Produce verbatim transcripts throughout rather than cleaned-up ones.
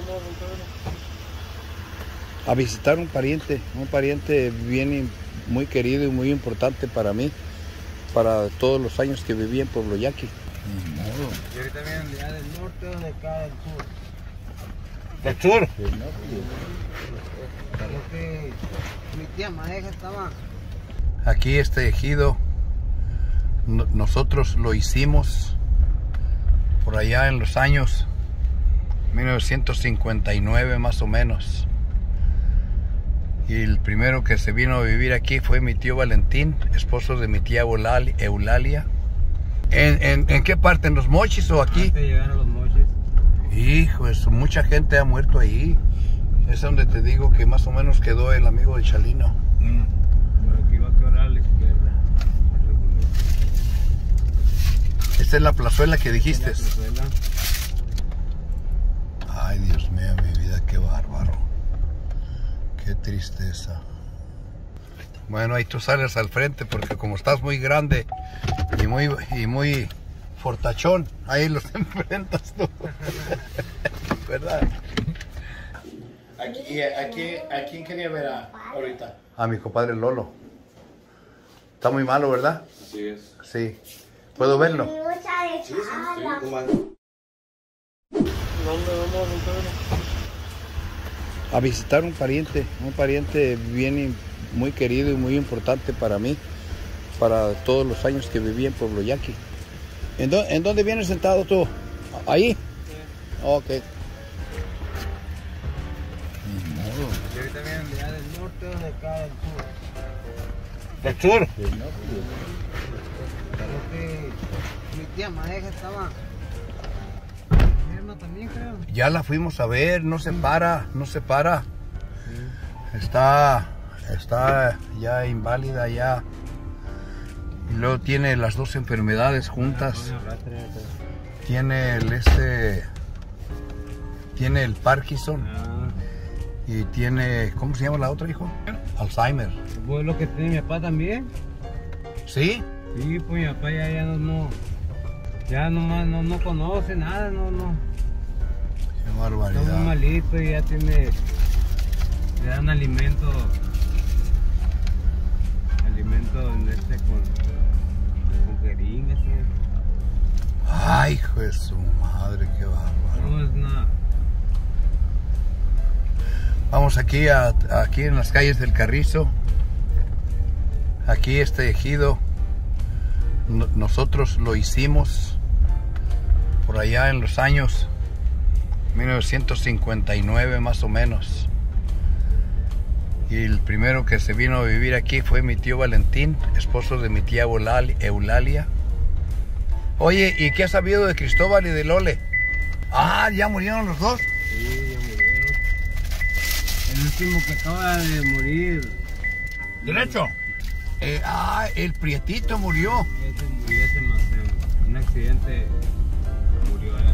A visitar un pariente, un pariente bien muy querido y muy importante para mí, para todos los años que viví en Pueblo Yaqui. ¿Y ahorita vienen ya del norte o de acá del sur? ¿Del sur? Sí, no, Creo que mi tía Madeja estaba. aquí este ejido, no, nosotros lo hicimos por allá en los años mil novecientos cincuenta y nueve más o menos. Y el primero que se vino a vivir aquí fue mi tío Valentín, esposo de mi tía Eulalia. ¿En, en, en qué parte? ¿En los Mochis o aquí? Antes de llegar a los Mochis. Hijo, eso, mucha gente ha muerto ahí. Es donde te digo que más o menos quedó el amigo de Chalino. Mm. Por aquí va a quedar a la izquierda. Esta es la plazuela que dijiste. ¿Esta es la plazuela? Ay, Dios mío, mi vida, qué bárbaro. Qué tristeza. Bueno, ahí tú sales al frente porque como estás muy grande y muy, y muy fortachón, ahí los enfrentas tú. ¿Verdad? Aquí, aquí, ¿a quién quería ver a, ahorita? A mi compadre Lolo. Está muy malo, ¿verdad? Así es. Sí. ¿Puedo verlo? Sí, sí, sí. ¿Dónde vamos a A visitar un pariente, un pariente bien muy querido y muy importante para mí, para todos los años que viví en Pueblo Yaqui. ¿En, dó- ¿En dónde vienes sentado tú? ¿Ahí? Sí. Ok. ¿Y ahorita vienen ya del norte o de acá del sur? ¿Del sur? Creo que mi tía Madeja estaba. Enferma también, creo. Ya la fuimos a ver, no se para, no se para. Está, está ya inválida ya. Y luego tiene las dos enfermedades juntas. Tiene el este, tiene el Parkinson Ah, y tiene, ¿cómo se llama la otra, hijo? Alzheimer. pues lo que tiene mi papá también. ¿Sí? Sí, pues mi papá ya, ya no, no, ya nomás no, no conoce nada, no, no. Qué Está muy barbaridad. malito y ya tiene, le dan alimento, alimento en este con, con jeringas. ¿Sí? Ay, hijo de su madre, qué bárbaro. No es nada. Vamos aquí, a, aquí en las calles del Carrizo. Aquí este ejido, no- nosotros lo hicimos por allá en los años mil novecientos cincuenta y nueve más o menos. Y el primero que se vino a vivir aquí fue mi tío Valentín, esposo de mi tía Eulalia. Oye, ¿y qué has sabido de Cristóbal y de Lole? Ah, ¿ya murieron los dos? Sí, ya murieron. El último que acaba de morir. Derecho. Eh, ah, el prietito murió. Ese murió ese más en un accidente. Murió él.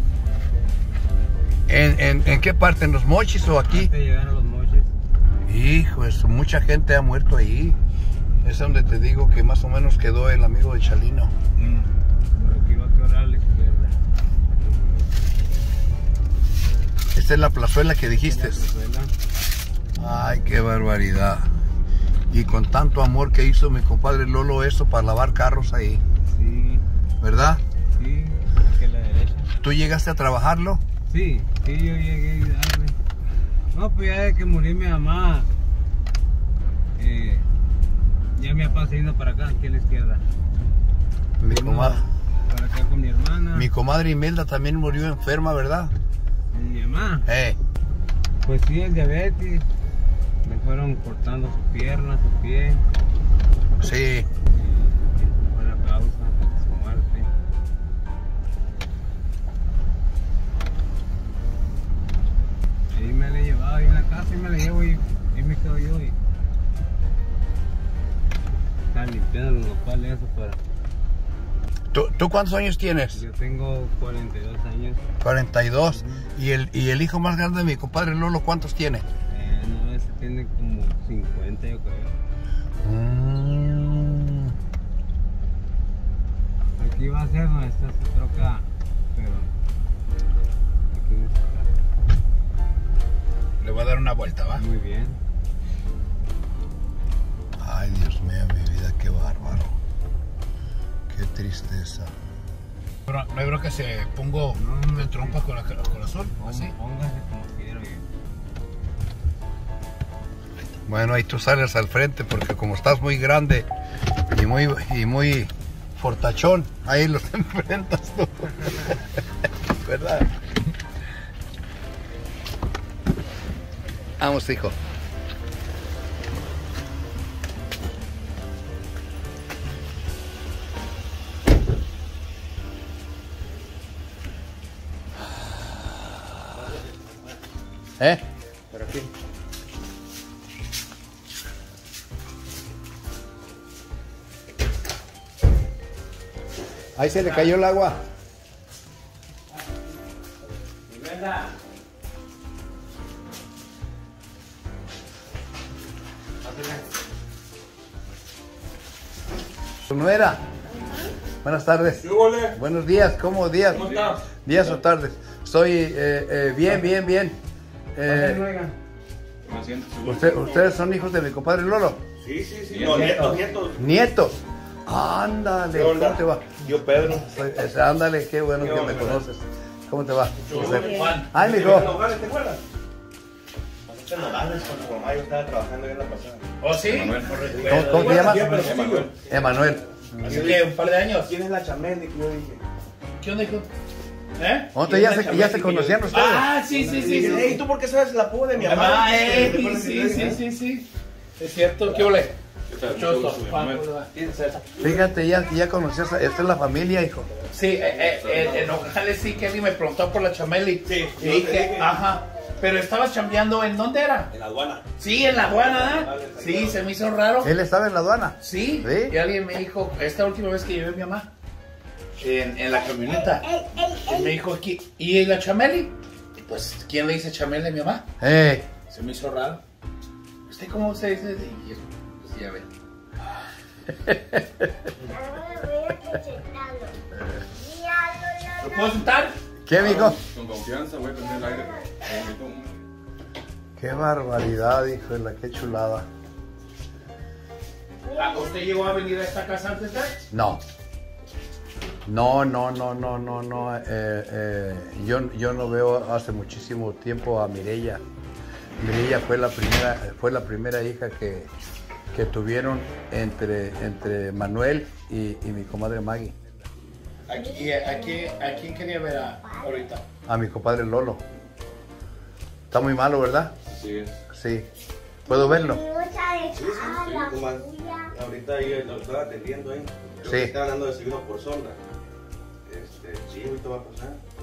¿En, en, en qué parte? ¿En los Mochis o aquí? Antes de llegar a los Mochis. Hijo, eso, mucha gente ha muerto ahí. Es donde te digo que más o menos quedó el amigo de Chalino. Mm. Por aquí va a quedar a la izquierda. Esta es la plazuela que dijiste. La plazuela. Ay, qué barbaridad. Y con tanto amor que hizo mi compadre Lolo eso para lavar carros ahí, Sí, ¿verdad? sí, aquí a la derecha. ¿Tú llegaste a trabajarlo? Sí, sí, yo llegué a ayudarle. No, pues ya de que murió mi mamá, eh, ya mi papá se vino para acá, aquí a la izquierda. Mi Vino comadre, para acá con mi hermana. mi comadre Imelda también murió enferma, ¿verdad? Y mi mamá. Eh, Pues sí, el diabetes. Me fueron cortando su pierna, su pie. sí. Y fue la causa de su muerte. Ahí me la he llevado ahí en la casa y me la llevo y ahí me quedo yo. Y están limpiando los nopales eso para. ¿Tú, ¿Tú cuántos años tienes? Yo tengo cuarenta y dos años. cuarenta y dos. ¿Y el, y el hijo más grande de mi compadre Lolo cuántos tiene? Eh, no, ese tiene como cincuenta, yo creo. Mm. Aquí va a ser donde está su troca, pero aquí en esta casa. Le voy a dar una vuelta, ¿va? Muy bien. Ay, Dios mío, mi vida, qué bárbaro. Qué tristeza. Pero no hay que se pongo No, de trompa con, la, con el sol, Pon- así. Póngase como quiera. oye. Bueno, ahí tú sales al frente porque como estás muy grande y muy, y muy fortachón, ahí los enfrentas tú. ¿Verdad? Vamos, hijo. ¿Eh? Pero aquí. Ahí se le cayó el agua. ¿Tu nuera? Buenas tardes. Buenos días, ¿cómo días? ¿Cómo estás? Días o tardes. Estoy eh, eh, bien, bien, bien. Eh, Me siento seguro. usted- ¿Ustedes son hijos de mi compadre Lolo? Sí, sí, sí. No, nietos, nietos. Nietos. Ándale, ¿Qué onda? ¿cómo te va? Yo, Pedro. Soy- es- ándale, qué bueno ¿Qué que onda? me conoces. ¿Cómo te va? Juan. Ay, ¿En mijo. Nogales, te acuerdas? En Nogales con tu mamá, yo estaba trabajando ahí en la pasada. ¿Oh, sí? ¿Cómo, cómo te llamas? Emanuel. Emanuel. Así que un par de años. ¿Quién es la Chameli que yo dije? ¿Qué onda, hijo? ¿Eh? ¿Dónde ya se, ya se conocían ustedes? Ah, sí, sí, sí. sí. Ey, ¿tú por qué sabes el apodo de mi mamá? Ah, eh, sí, sí, sí, sí. Es cierto. ¿Qué ole? Mucho gusto. Juan, ¿cómo le va? Fíjate, ya, ya conocías, a- esta es la familia, hijo. Sí, eh, eh, eh, en Nogales sí, Kelly me preguntó por la Chameli. Sí, Y yo dije, te dije. ajá. Pero estabas chambeando, ¿en dónde era? En la aduana. Sí, en la aduana, ¿eh? Sí, se me hizo raro. Él estaba en la aduana. Sí, ¿Sí? y alguien me dijo, esta última vez que llevé a mi mamá, en, en la camioneta, y me dijo aquí, ¿y la Chameli? Y pues, ¿quién le dice Chameli a mi mamá? Eh, Se me hizo raro. ¿Usted cómo se dice? Y yo, pues ya ven. ¿Lo puedo sentar? ¿qué, mijo? Con confianza, voy a prender el aire. Qué barbaridad, hijo de la qué chulada. Ah, ¿usted llegó a venir a esta casa antes de? No. No, no, no, no, no, no. eh, eh, yo, yo no veo hace muchísimo tiempo a Mireya. Mireya fue la primera, fue la primera hija que, que tuvieron entre, entre Manuel y, y mi comadre Maggie. Aquí, aquí, ¿a quién quería ver a- ahorita? A mi compadre Lolo. Está muy malo, ¿verdad? Sí, es. Sí. ¿Puedo verlo? Sí, sí, sí, nomás. Ahorita ahí lo estaba atendiendo ahí. Creo Sí. que estaban dando desayuno por sombra. Este, sí, ahorita va a pasar.